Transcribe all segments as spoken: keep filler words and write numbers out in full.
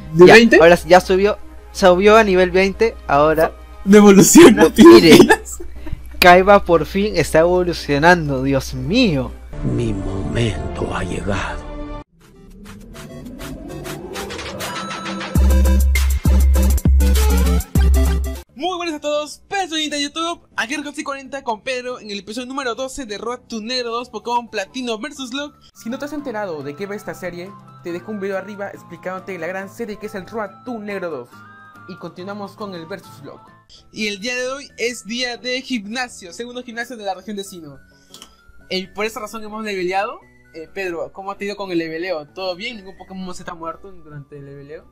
¿De ya, veinte? Ahora ya subió, subió a nivel veinte, ahora... De evolución. No, mire, Kaiba por fin está evolucionando, Dios mío. Mi momento ha llegado. Muy buenas a todos, personita de YouTube, aquí Roxy cuarenta con Pedro en el episodio número doce de Road to Negro dos Pokémon Platino versus. Locke. Si no te has enterado de qué va esta serie, te dejo un video arriba explicándote la gran serie que es el Road to Negro dos. Y continuamos con el versus. Locke. Y el día de hoy es día de gimnasio, segundo gimnasio de la región de Sinnoh. Y por esa razón hemos leveleado. eh, Pedro, ¿cómo te ha ido con el leveleo? ¿Todo bien? ¿Ningún Pokémon se está muerto durante el leveleo?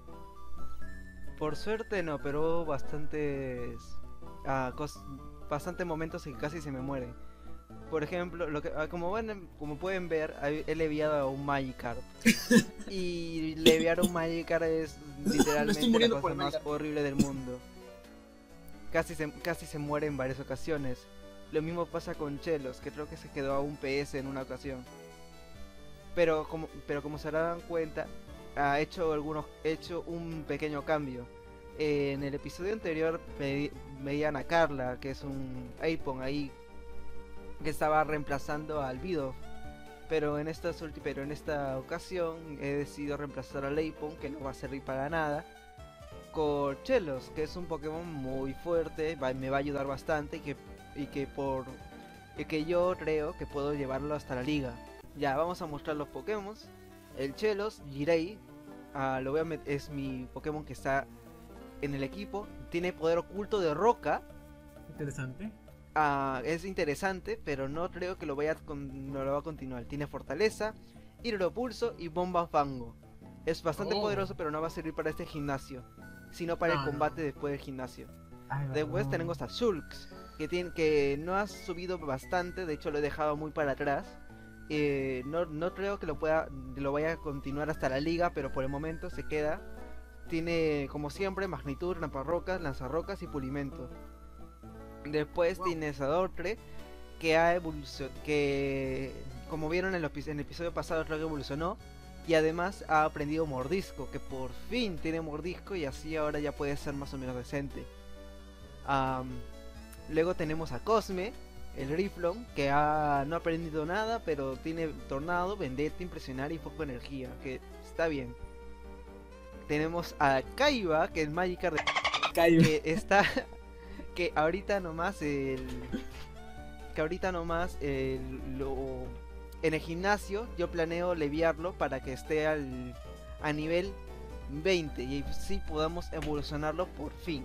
Por suerte no, pero hubo bastantes ah, cos bastante momentos en que casi se me mueren. Por ejemplo, lo que, ah, como, van, como pueden ver, he leviado a un Magikarp. Y leviar a un Magikarp es literalmente la cosa más horrible del mundo. Casi se, casi se muere en varias ocasiones. Lo mismo pasa con Chelos, que creo que se quedó a un P S en una ocasión. Pero como, pero como se darán cuenta, ha hecho algunos, hecho un pequeño cambio. Eh, en el episodio anterior ve, veían a Carla, que es un Aipon ahí, que estaba reemplazando a Albedo. Pero en esta pero en esta ocasión he decidido reemplazar a Aipon, que no va a servir para nada, con Chelos, que es un Pokémon muy fuerte, va, me va a ayudar bastante y que, y que por y que yo creo que puedo llevarlo hasta la liga. Ya, vamos a mostrar los Pokémon. El Chelos, Jirei, uh, lo voy a es mi Pokémon que está en el equipo. Tiene poder oculto de roca. Interesante. Uh, es interesante, pero no creo que lo vaya con, no lo va a continuar. Tiene fortaleza, hidropulso y bomba fango. Es bastante oh. poderoso, pero no va a servir para este gimnasio, sino para no, el combate no. después del gimnasio. Ay, después no. tenemos a Shulks, que, tiene, que no ha subido bastante, de hecho lo he dejado muy para atrás. Eh, no, no creo que lo pueda lo vaya a continuar hasta la liga, pero por el momento se queda. Tiene como siempre magnitud, ramparrocas, lanzarrocas y pulimento. Después wow. tienes a Dortre, que ha evolucionado, que como vieron en el, en el episodio pasado creo que evolucionó. Y además ha aprendido mordisco, que por fin tiene mordisco y así ahora ya puede ser más o menos decente. Um, luego tenemos a Cosme, el Riflon, que ha, no ha aprendido nada, pero tiene Tornado, Vendetta, Impresionar y Foco de Energía, que está bien. Tenemos a Kaiba, que es Magikarp de... Kaiba. Que está... que ahorita nomás el... que ahorita nomás el... lo... en el gimnasio yo planeo leviarlo para que esté al... a nivel veinte y así podamos evolucionarlo por fin.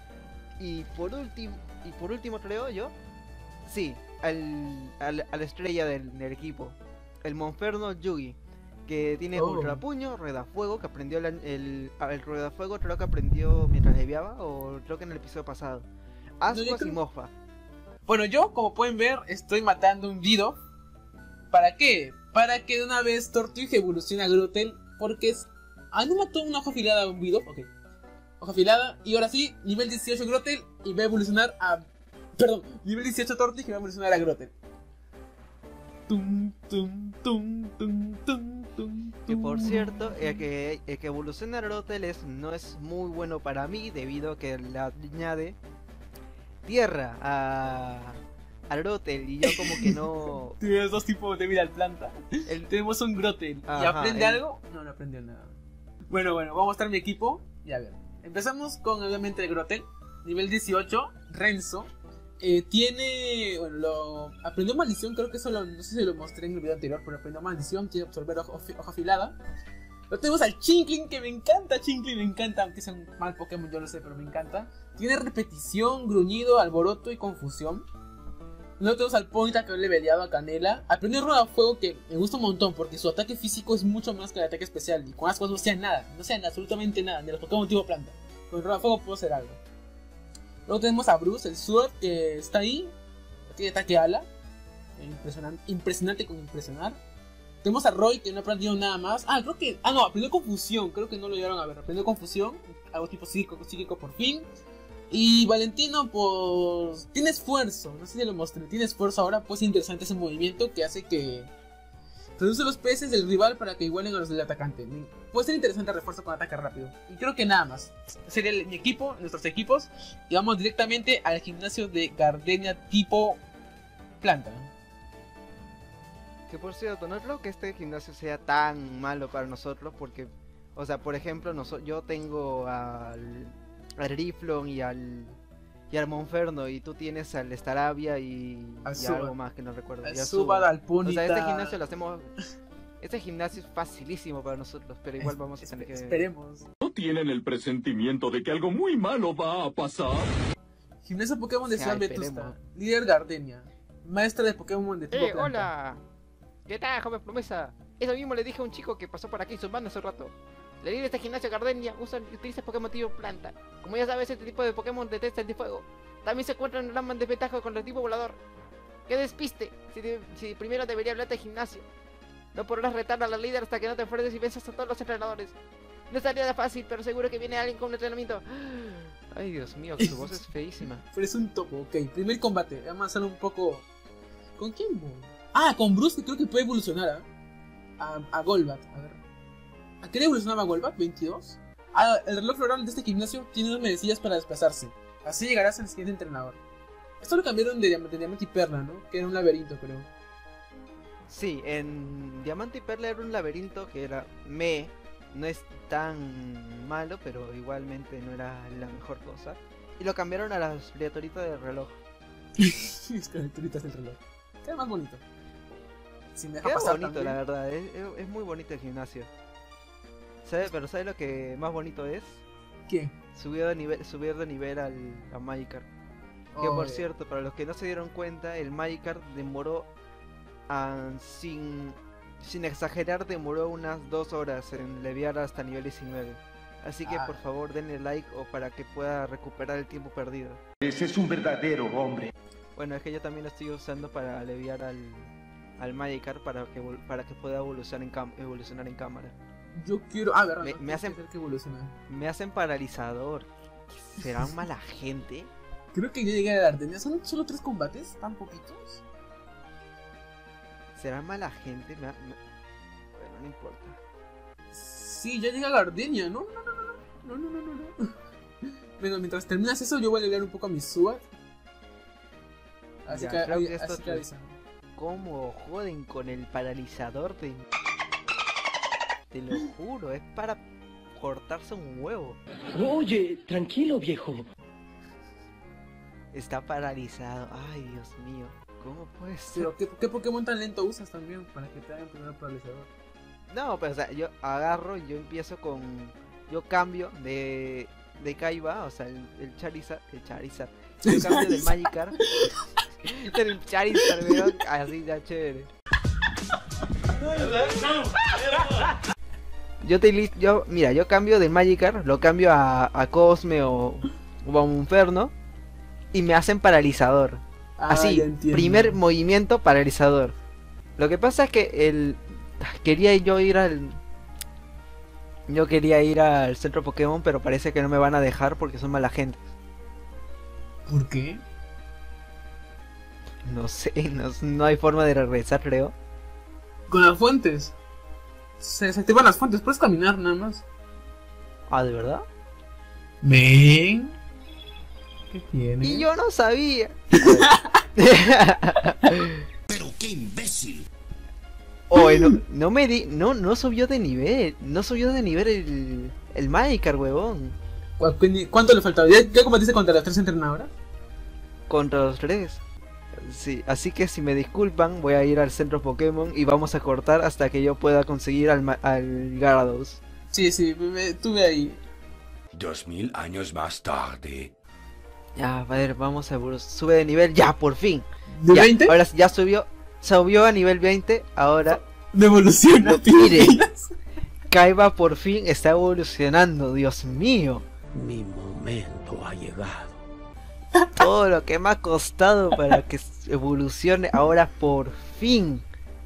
Y por último, y por último creo yo, sí, al, al, a la estrella del, del equipo, el Monferno Yugi, que tiene oh. Ultra Puño, Rueda Fuego, que aprendió el, el, el Rueda Fuego, creo que aprendió mientras leviaba, o creo que en el episodio pasado. Ascuas no, creo... y Mofa. Bueno, yo, como pueden ver, estoy matando un Dido. ¿Para qué? Para que de una vez Tortwig evolucione a Grotel, porque es... Ah, no mató una hoja afilada a un Dido, ok. Hoja afilada, y ahora sí, nivel dieciocho Grotel, y va a evolucionar a... Perdón, nivel dieciocho Tortwig y va a evolucionar a Grotel. Tum, tum, tum, tum, tum, tum, que por cierto, el que, el que evoluciona a Grotel es, no es muy bueno para mí, debido a que le añade tierra a, a Grotel, y yo como que no... Tienes dos tipos de vida al planta. El... Tenemos un Grotel. Ajá, ¿y aprende el... algo? No, no aprendió nada. Bueno, bueno, vamos a mostrar mi equipo. Ya ver. Empezamos con obviamente el Grotel. Nivel dieciocho, Renzo. Eh, tiene, bueno, lo aprendió maldición, creo que eso lo, no sé si lo mostré en el video anterior, pero aprendió maldición, quiere absorber hoja, hoja afilada. Luego tenemos al Chinkling, que me encanta, Chinkling me encanta, aunque sea un mal Pokémon, yo lo sé, pero me encanta. Tiene repetición, gruñido, alboroto y confusión. Luego tenemos al Ponyta, que he leveleado a Canela. Aprendió Rueda Fuego, que me gusta un montón, porque su ataque físico es mucho más que el ataque especial, y con Ascuas no sean nada, no sean absolutamente nada, de los Pokémon tipo planta. Con Rueda Fuego puedo hacer algo. Luego tenemos a Bruce, el Sword, que está ahí. Tiene ataque ala. Impresionante, impresionante con impresionar. Tenemos a Roy, que no aprendió nada más. Ah, creo que... Ah, no, aprendió confusión. Creo que no lo llegaron a ver. Aprendió confusión. Algo tipo psíquico, psíquico por fin. Y Valentino, pues... tiene esfuerzo. No sé si lo mostré. Tiene esfuerzo ahora. Pues interesante ese movimiento que hace que... reduce los P S del rival para que igualen a los del atacante. puede ser interesante refuerzo con ataque rápido. Y creo que nada más. Sería el, mi equipo, nuestros equipos. Y vamos directamente al gimnasio de Gardenia tipo planta. Que por cierto, no creo que este gimnasio sea tan malo para nosotros porque, o sea, por ejemplo, noso yo tengo al, al Riflon y al y al Monferno y tú tienes al Staravia y, y algo más que no recuerdo. Al Zubat, al Punita. O sea, este gimnasio lo hacemos... Este gimnasio es facilísimo para nosotros, pero igual vamos a tener que... Esperemos. ¿No tienen el presentimiento de que algo muy malo va a pasar? Gimnasio Pokémon de O sea, Ciudad Vetusta. Líder Gardenia. Maestra de Pokémon de tipo ¡Eh, planta. hola! ¿Qué tal, joven promesa? Eso mismo le dije a un chico que pasó por aquí zumbando hace un rato. La líder de este gimnasio Gardenia usa, utiliza Pokémon tipo planta. Como ya sabes, este tipo de Pokémon detesta el de fuego. También se encuentra en gran desventaja con el tipo volador. ¡Qué despiste! Si, de, si primero debería hablarte de gimnasio. No podrás retar a la líder hasta que no te enfrentes y vences a todos los entrenadores. No estaría nada fácil, pero seguro que viene alguien con un entrenamiento. Ay, Dios mío, su voz es feísima. Pero es un topo, ok. Primer combate. Vamos a hacer un poco... ¿Con quién voy? Ah, con Bruce, que creo que puede evolucionar, ¿eh? A, a Golbat, a ver. ¿A qué le evolucionaba Golbat? ¿veintidós? Ah, el reloj floral de este gimnasio tiene dos medecillas para desplazarse. Así llegarás al siguiente entrenador. Esto lo cambiaron de Diamante, Diamante y Perla, ¿no? Que era un laberinto, creo. Sí, en Diamante y Perla era un laberinto que era me, no es tan malo, pero igualmente no era la mejor cosa. Y lo cambiaron a las criaturitas del reloj. Las criaturitas del reloj. Queda más bonito. Si me deja Queda pasar bonito, también. la verdad, es, es- es muy bonito el gimnasio. ¿Sabe? Pero ¿sabes lo que más bonito es? ¿Qué? Subir de nivel, subir de nivel al, a Magikarp. Que Oh, por eh, cierto, para los que no se dieron cuenta, el Magikarp demoró, ah, sin, sin exagerar, demoró unas dos horas en leviar hasta nivel diecinueve. Así que Ah. por favor denle like o para que pueda recuperar el tiempo perdido. Ese es un verdadero hombre. Bueno, es que yo también lo estoy usando para leviar al, al Magikarp para que, vol- para que pueda evolucionar en, cam- evolucionar en cámara. Yo quiero... Ah, verdad. Me- ¿no? me hacen- Tengo que evolucionar. Me hacen paralizador. ¿Serán mala gente? Creo que yo llegué a Gardenia. ¿Son solo tres combates? ¿Tan poquitos? ¿Serán mala gente? Me ha- me- Bueno, no importa. Sí, ya llega Gardenia, ¿no? No, no, no, no, no, no, no, no, no. Bueno, mientras terminas eso, yo voy a leer un poco a mi Zubat. Así Ya, que, creo ahí- que esto así que te- avísame. ¿Cómo joden con el paralizador de... Te lo juro, es para cortarse un huevo. Oye, tranquilo, viejo. Está paralizado. Ay, Dios mío. ¿Cómo puede ser? Pero, ¿qué, ¿qué Pokémon tan lento usas también para que te hagan primer paralizador? No, pero o sea, yo agarro y yo empiezo con... Yo cambio de... De Kaiba, o sea, el, el Charizard... El Charizard. Yo cambio del Magikarp. El Charizard, weón. Así ya chévere. Yo te li- yo, mira, yo cambio del Magikarp, lo cambio a, a Cosme o, o a un Inferno y me hacen paralizador. Ah, Así, ya entiendo. primer movimiento paralizador. Lo que pasa es que el quería yo ir al yo quería ir al centro Pokémon, pero parece que no me van a dejar porque son mala gente. ¿Por qué? No sé, no, no hay forma de regresar, creo. Con las fuentes. Se desactivan las fuentes, puedes caminar nada más. Ah, ¿de verdad? Ven. ¿Qué tiene? Y yo no sabía. Pero qué imbécil. Oye, no, no me di, no, no subió de nivel, no subió de nivel el, el Magikarp, huevón. ¿Cu- cu- ¿Cuánto le faltaba? ¿Ya, ya combatiste contra las tres entrenadoras? Contra los tres. Sí, así que si me disculpan, voy a ir al centro Pokémon y vamos a cortar hasta que yo pueda conseguir al, ma- al Gyarados. Sí, sí, me- tuve ahí. Dos mil años más tarde. Ya, a ver, vamos a evolu- sube de nivel, ya, por fin. ¿De Ya, veinte? ahora sí, ya subió, subió a nivel veinte, ahora Me evoluciona. No, ¿te mire. imaginas? Kaiba por fin está evolucionando, Dios mío. Mi momento ha llegado. Todo lo que me ha costado para que evolucione ahora por fin.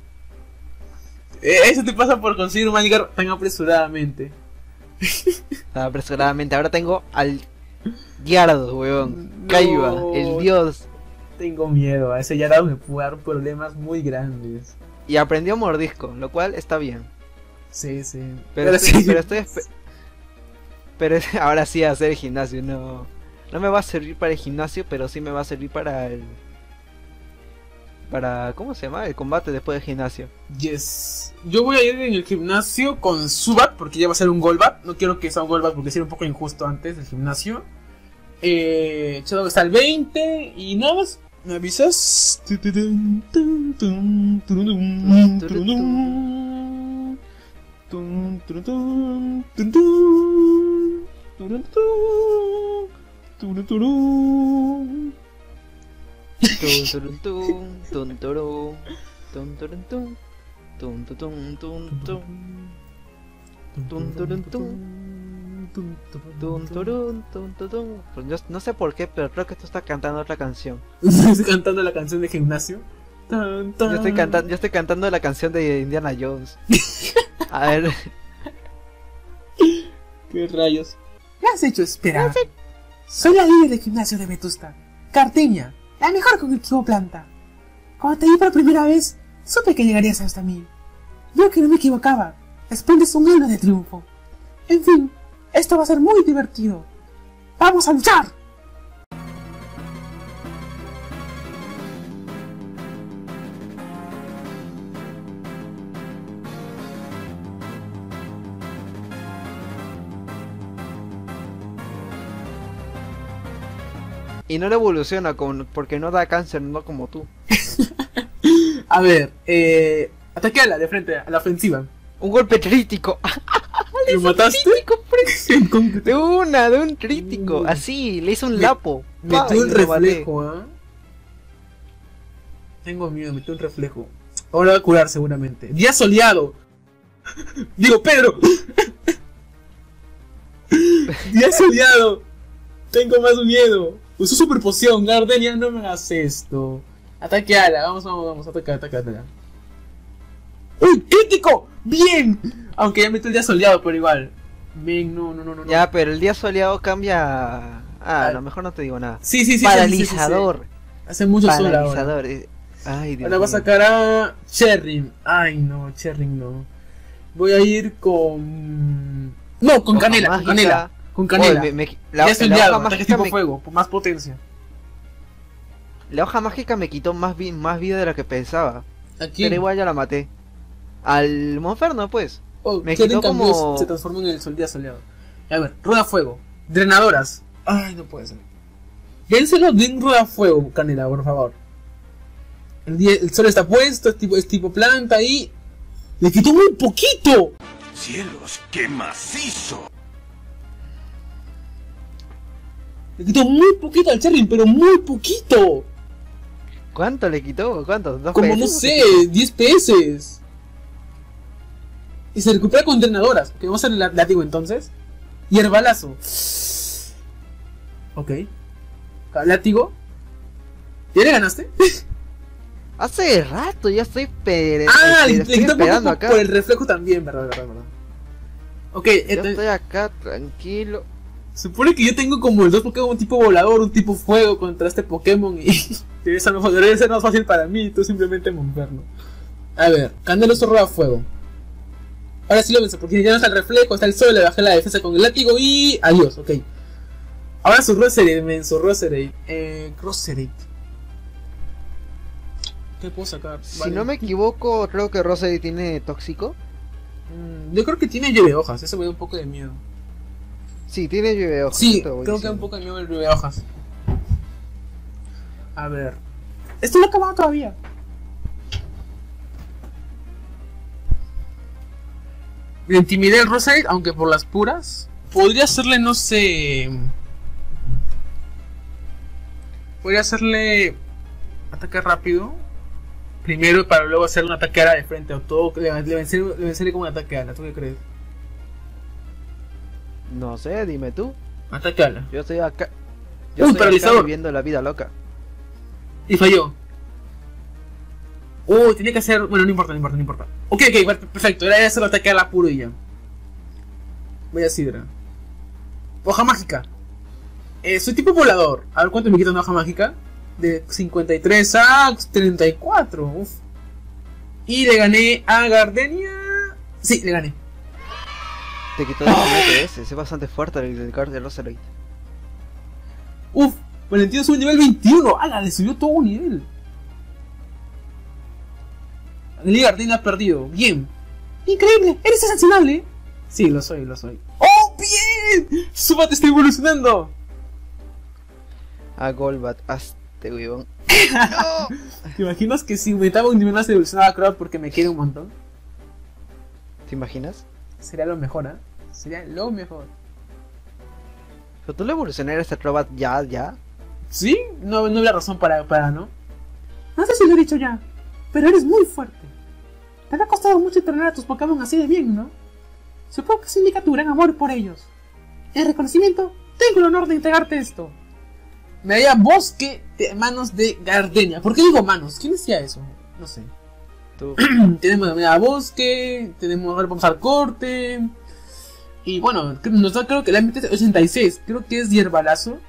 Eh, Eso te pasa por conseguir un Magikarp tan apresuradamente. Apresuradamente, ahora tengo al Gyarados, weón. No. Kaiba, el dios. Tengo miedo, a ese Gyarados me puede dar problemas muy grandes. Y aprendió mordisco, lo cual está bien. Sí, sí. Pero, estoy, sí. pero estoy... Pero es, ahora sí hacer el gimnasio, no... No me va a servir para el gimnasio, pero sí me va a servir para el... Para... ¿Cómo se llama? El combate después del gimnasio. Yes. Yo voy a ir en el gimnasio con Zubat, porque ya va a ser un Golbat. No quiero que sea un Golbat porque sería un poco injusto antes del gimnasio. Eh... Shadow está al veinte y nada más. ¿Me avisas? Pues yo no sé por qué, pero creo que tú estás cantando otra canción. Estoy cantando la canción de gimnasio. Yo estoy cantando, yo estoy cantando la canción de Indiana Jones. A ver. ¿Qué rayos? Me has hecho esperar. Soy la líder de gimnasio de Vetusta, Carteña, la mejor con el equipo planta. Cuando te vi por primera vez, supe que llegarías hasta mí. Veo que no me equivocaba. Desprendes un halo de triunfo. En fin, esto va a ser muy divertido. ¡Vamos a luchar! Y no le evoluciona con, porque no da cáncer, no como tú. A ver, eh... ataque a la de frente, a la ofensiva. Un golpe crítico. ¿Lo mataste? Crítico, de una, de un crítico. Así, le hizo un me, lapo. Metió un reflejo, ¿ah? ¿eh? Tengo miedo, metió un reflejo. Ahora va a curar seguramente. Día soleado. Digo, Pedro. Día soleado. Tengo más miedo. Usó super poción, Gardenia, no me hagas esto. Ataque ala, vamos, vamos, vamos, ataca, ataca, ataca. ¡Uy, crítico! ¡Bien! Aunque ya metió el día soleado, pero igual. Bien, no, no, no, no. Ya, pero el día soleado cambia. Ah, ah, no, mejor no te digo nada. Sí, sí, sí. Paralizador. Sí, sí, sí. Hace mucho sol ahora. Paralizador. Ay, Dios ahora va a sacar a Cherry. Ay, no, Cherry no. Voy a ir con. No, con Hoja canela, mágica. con canela. Con canela. Oye, me, me, la, ya estoy liado, ataque tipo me... fuego, por más potencia. La hoja mágica me quitó más, vi más vida de lo que pensaba. Aquí. Pero igual ya la maté. Al Monferno, pues. Oh, me quitó como... se transformó en el sol día soleado. A ver, rueda fuego. Drenadoras. Ay, no puede ser. Vénselo de un rueda fuego, canela, por favor. El, día, el sol está puesto, es tipo, es tipo planta y... ¡Le quitó muy poquito! ¡Cielos, qué macizo! Le quitó muy poquito al Cherry, pero muy poquito. ¿Cuánto le quitó? ¿Cuánto? ¿Dos Como P S? no sé, diez P S. Y se recupera con drenadoras. Que vamos a hacer el látigo entonces. Y herbalazo. Ok. Látigo. ¿Ya le ganaste? Hace rato, ya estoy per... Ah, le, le, estoy le quitó esperando poco acá. por el reflejo también, verdad, verdad, verdad. Ok, Yo entonces, estoy acá, tranquilo. supone que yo tengo como el dos Pokémon, un tipo volador, un tipo fuego contra este Pokémon y debe ser, más, debe ser más fácil para mí, tú simplemente montarlo. A ver, Candeloso rueda fuego. Ahora sí lo venzo, porque ya no está el reflejo, está el sol, le bajé la defensa con el látigo y... adiós, ok. Ahora su Roserade, men, su Roserade. Eh, Roserade. ¿Qué puedo sacar? Si Vale. no me equivoco, creo que Roserade tiene tóxico. Mm, yo creo que tiene lluvia de hojas, eso me da un poco de miedo. Sí, tiene lluvia de hojas. Sí, te voy creo que da un diciendo. poco de miedo el lluvia de hojas. A ver. Esto no ha acabado todavía. Le intimidé el Roserade, aunque por las puras. Podría hacerle, no sé. Podría hacerle ataque rápido primero para luego hacer un ataque ala de frente. O todo, le, le, venceré, le venceré como un ataque ala. ¿Tú qué crees? No sé, dime tú. Ataque ala. Yo estoy acá. Yo Uy, estoy paralizador. acá viviendo la vida loca. Y falló. Uy, tenía que hacer. Bueno, no importa, no importa, no importa. Ok, ok, perfecto. Era hacer el ataque ala puro y ya. Voy a Sidra. Hoja mágica. Eh, soy tipo volador. A ver cuánto me quita una hoja mágica. De cincuenta y tres a treinta y cuatro. Uf. Y le gané a Gardenia. Sí, le gané. Te quitó de ese, ese es bastante fuerte el del Guard de Roseroid. Uf, Valentino sube nivel veintiuno. ¡Hala! Le subió todo un nivel. Ligardín ha perdido. Bien. Increíble, eres sensacional. Sí, lo soy, lo soy. ¡Oh, bien! ¡Súbate, está evolucionando! A Golbat, hazte weón. ¡No! ¿Te imaginas que si aumentaba un nivel más evolucionaba a Crobat porque me quiere un montón? ¿Te imaginas? Sería lo mejor, ¿eh? Sería lo mejor. ¿Pero tú le evolucionarías a Crobat ya, ya? ¿Sí? No, no había razón para, para, ¿no? No sé si lo he dicho ya, pero eres muy fuerte. Te ha costado mucho entrenar a tus Pokémon así de bien, ¿no? Supongo que eso indica tu gran amor por ellos. En reconocimiento, tengo el honor de entregarte esto. Medalla Bosque de Manos de Gardenia. ¿Por qué digo manos? ¿Quién decía eso? No sé. Tú. Tenemos la medalla Bosque, tenemos, ahora vamos al corte. Y bueno, nos da creo que la M T ochenta y seis, creo que es Hierbalazo.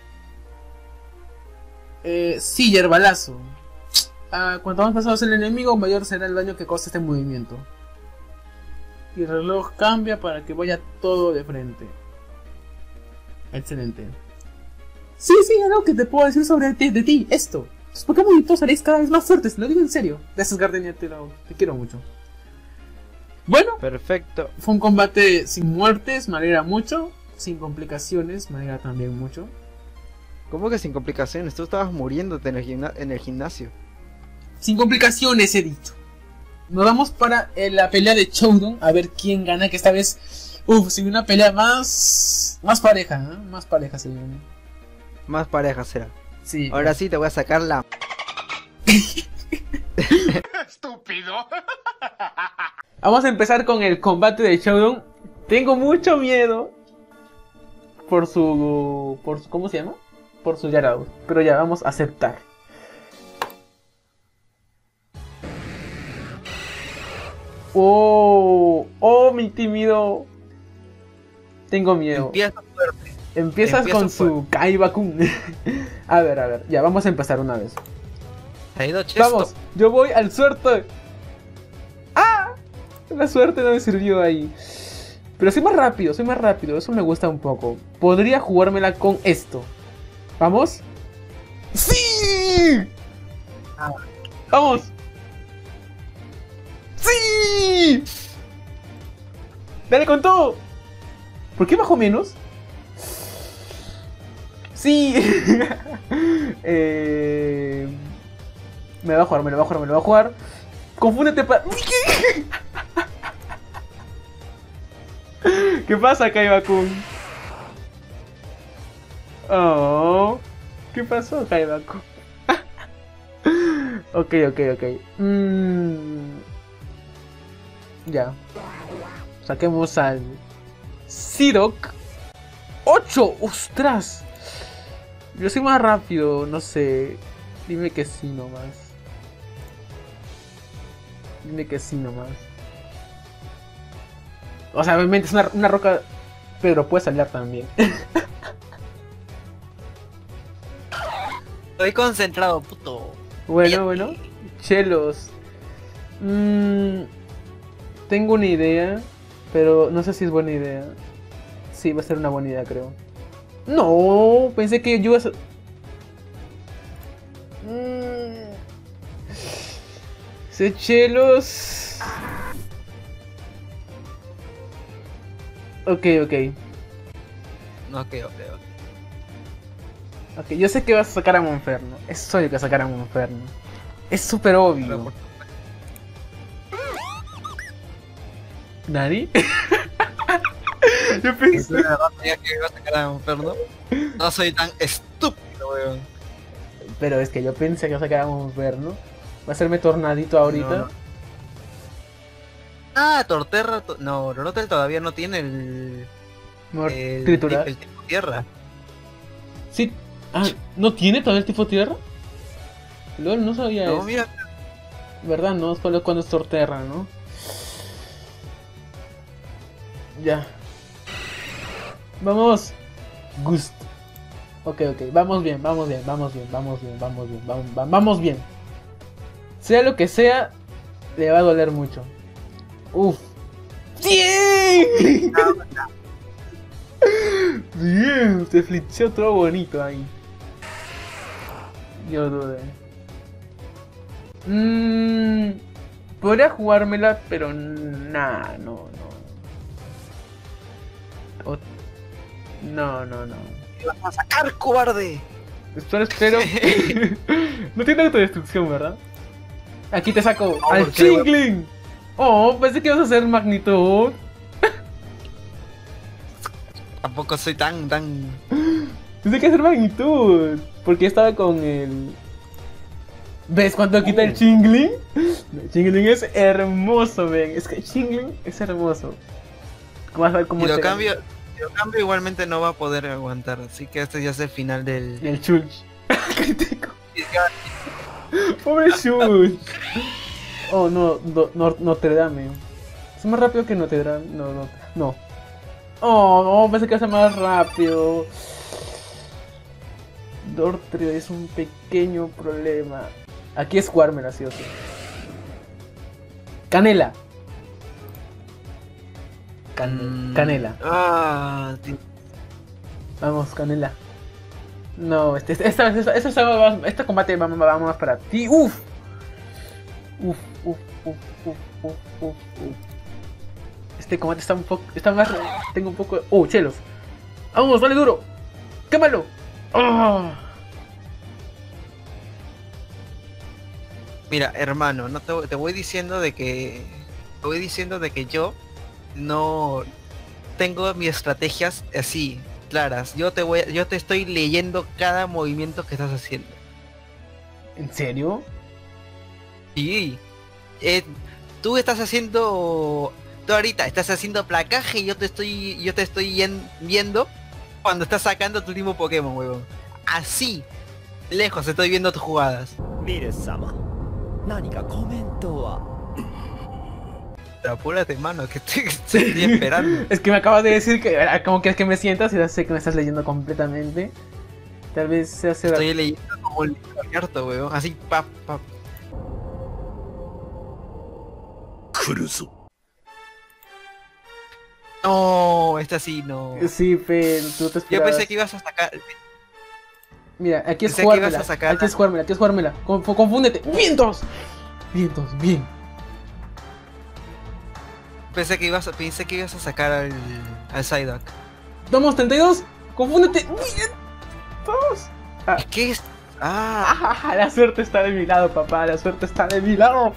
Eh, sí, Hierbalazo. Ah, cuanto más pasados el enemigo, mayor será el daño que causa este movimiento. Y el reloj cambia para que vaya todo de frente. Excelente. Sí, sí, algo que te puedo decir sobre ti, de ti, esto. Tus Pokémon y todos seréis cada vez más fuertes, lo digo en serio. Gracias, Gardenia, te, lo, te quiero mucho. Bueno, perfecto. Fue un combate sin muertes, me alegra mucho. Sin complicaciones, me alegra también mucho. ¿Cómo que sin complicaciones? Tú estabas muriéndote en el, gimna en el gimnasio. Sin complicaciones, he dicho. Nos vamos para eh, la pelea de Showdown. A ver quién gana, que esta vez... Uf, si una pelea más... Más pareja, ¿eh? Más pareja se viene. Más pareja será. Sí. Ahora sí te voy a sacar la... ¡Estúpido! Vamos a empezar con el combate de Showdown. Tengo mucho miedo. Por su... Por su ¿Cómo se llama? Por su Gyarados. Pero ya, vamos a aceptar. Oh, oh, mi tímido. Tengo miedo. Empieza fuerte. Empiezas Empieza con fuerte. su Kaiba-kun. A ver, a ver. Ya, vamos a empezar una vez. Ha ido Chesto. Vamos, yo voy al suerte. ¡Ah! La suerte no me sirvió ahí. Pero soy más rápido, soy más rápido. Eso me gusta un poco. Podría jugármela con esto. ¿Vamos? ¡Sí! Ah. ¡Vamos! ¡Sí! ¡Dale con todo! ¿Por qué bajo menos? ¡Sí! eh... Me lo va a jugar, me lo va a jugar, me lo va a jugar. Confúndete para... ¿Qué pasa, Kaiba-kun? Oh, ¿qué pasó, Kaiba-kun? Ok, ok, ok. Mm. Ya. Saquemos al Sirok. ¡ocho! ¡Ostras! Yo soy más rápido, no sé. Dime que sí nomás. Dime que sí nomás. O sea, obviamente es una, una roca, pero puede salir también. Estoy concentrado, puto. Bueno, bueno. Chelos. Mm, tengo una idea, pero no sé si es buena idea. Sí, va a ser una buena idea, creo. No, pensé que yo iba a ser... Mm, ese Chelos... Ok, ok. Ok, ok, ok. Ok, yo sé que vas a sacar a Monferno. Es obvio que vas a sacar a Monferno. Es súper obvio. ¿Nani? Yo pensé... ¿De verdad tenía que iba a sacar a Monferno? No soy tan estúpido, weón. Pero es que yo pensé que vas a sacar a Monferno. Va a hacerme tornadito ahorita. No, no. Ah, Torterra... To no, Rorotel todavía no tiene el... Mor- el, triturar. el tipo tierra. Sí. Ah, ¿no tiene todavía el tipo tierra? Lol, no sabía No, eso. mira. ¿Verdad? No, solo cuando es Torterra, ¿no? Ya. Vamos. Gust. Ok, ok. Vamos bien, vamos bien, vamos bien, vamos bien, vamos bien, vamos, va- vamos bien. Sea lo que sea, le va a doler mucho. Uf. ¡Sí! ¡Bien! Bien, te flicheó todo bonito ahí. Yo dudé. Mmm... Podría jugármela, pero nah, no, no. O... No, no, no. ¡Me vas a sacar, cobarde! Espero, espero. No tiene autodestrucción, ¿verdad? Aquí te saco no, al Chingling. Oh, pensé que ibas a hacer magnitud. Tampoco soy tan, tan... Pensé que hacer magnitud. Porque estaba con el... ¿Ves cuánto quita el Chingling? El Chingling es hermoso, ven. Es que el Chingling es hermoso. Vas a ver cómo si lo te... cambio, si lo cambio igualmente no va a poder aguantar. Así que este ya es el final del... El Chulch. Crítico. Pobre Chulch. Oh, no, no, no, Notre Dame. Es más rápido que Notre Dame. No, no, no. Oh, no, pensé que hace más rápido. Dortrio es un pequeño problema. Aquí es jugármela, sí o sí. Canela. Can canela. Ah, Vamos, Canela. No, este, esta, esta, esta, esta, esta, este combate vamos, vamos para ti. Uf. Uf, uf, uf, uf, uf, uf, uf. Este combate está un poco, está más, tengo un poco de... Oh, chelos. Vamos, vale duro. Quémalo. Oh. Mira, hermano, no te, te voy diciendo de que te voy diciendo de que yo no tengo mis estrategias así claras. Yo te voy, yo te estoy leyendo cada movimiento que estás haciendo. ¿En serio? Sí. Eh, tú estás haciendo, tú ahorita estás haciendo placaje y yo te estoy, yo te estoy yen, viendo cuando estás sacando tu último Pokémon, huevón. Así lejos estoy viendo tus jugadas. Mire-sama. Apúrate, mano, que te estoy esperando. Es que me acabas de decir que... ¿Cómo quieres que me sientas? Y ya sé que me estás leyendo completamente. Tal vez se hace... Estoy leyendo como un libro abierto, weón. Así, pap, pap. No, esta sí, no. Sí, pero tú te esperabas. Yo pensé que ibas a sacar... Mira, aquí es Pensé que jugármela, ibas a sacar aquí es jugármela, aquí es jugármela. Conf confúndete. ¡Vientos! ¡Vientos! ¡Bien! Pensé que ibas a, pensé que ibas a sacar al, al Psyduck. Vamos, treinta y dos. ¡Confúndete! ¡Bien! ¡Vamos! Ah. ¿Qué es? Ah. Ah, la suerte está de mi lado, papá. La suerte está de mi lado.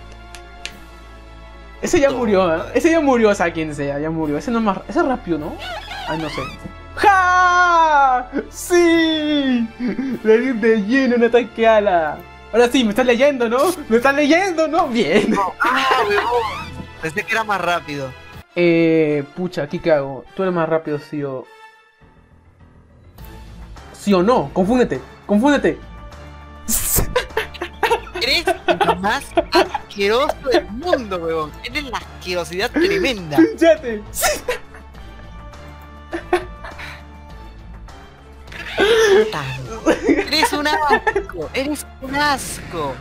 Ese ya murió, ¿eh? Ese ya murió, o sea, quien sea, ya murió. Ese no es más... Ese es rápido, ¿no? Ah, no sé. ¡Ja! ¡Sí! Le di de lleno un ataque ala. Ahora sí, me estás leyendo, ¿no? Me estás leyendo, ¿no? Bien. No. Ah, weón. Pensé que era más rápido. Eh, pucha, ¿aquí qué hago? ¿Tú eres más rápido, sí o...? ¿Sí o no? Confúndete, confúndete. Eres lo más asqueroso del mundo, weón. Eres la asquerosidad tremenda. ¡Pinchate! Eres un asco, eres un asco.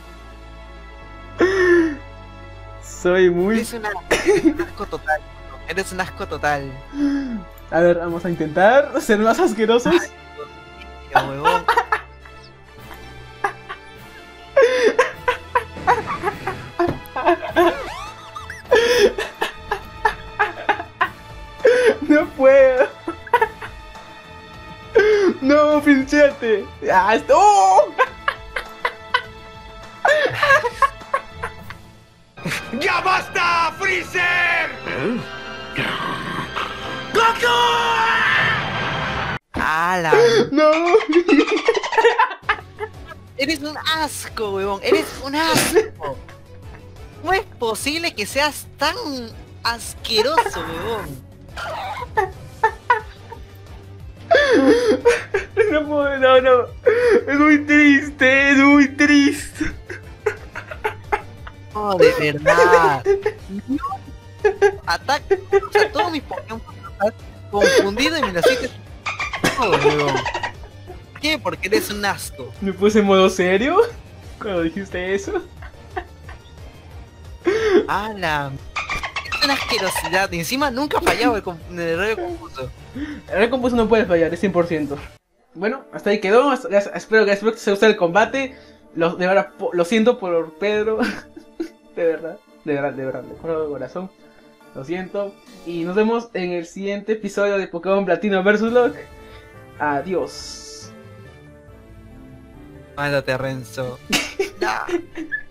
Soy muy... Eres un asco, un asco total. Eres un asco total. A ver, vamos a intentar ser más asquerosos. Ay, Dios mío, huevón. No puedo. No, pinchate. ¡Ah, esto! ¡Oh! ¡Ya basta, Freezer! ¡Hala! ¡No! Eres un asco, huevón. Eres un asco. ¿Cómo es posible que seas tan asqueroso, huevón? No puedo, no, no. Es muy triste, es muy triste. No, de verdad. Ataque. O sea, todos mis Pokémon están confundidos y me lo hiciste todo, huevón. ¿Por qué? Porque eres un asco. ¿Me puse en modo serio cuando dijiste eso? ¡Hala! una asquerosidad. Y encima nunca ha fallado el, el radio confuso. El radio confuso no puede fallar, es cien por ciento. Bueno, hasta ahí quedó. Hasta, espero que espero que se guste el combate. Lo, de verdad, lo siento por Pedro. De verdad, de verdad, de verdad, de corazón. Lo siento. Y nos vemos en el siguiente episodio de Pokémon Platino versus. Locke. Adiós. Mándate, Renzo. No.